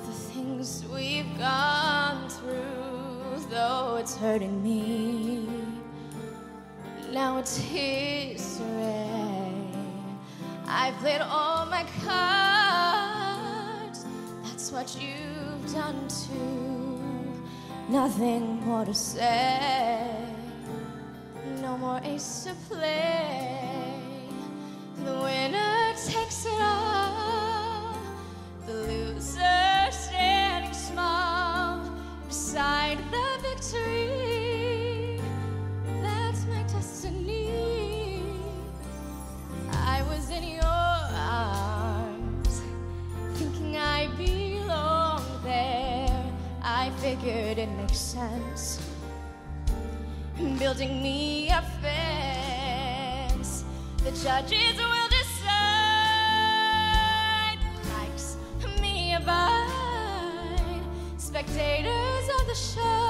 the things we've gone through, though it's hurting me. Now it's history. I've played all my cards. That's what you've done too. Nothing more to say. No more ace to play. The winner takes it all. The loser standing small beside the victory. That's my destiny. I was in your arms, thinking I belonged there. I figured it makes sense, building me a fence. The judges will decide, likes me abide, spectators of the show.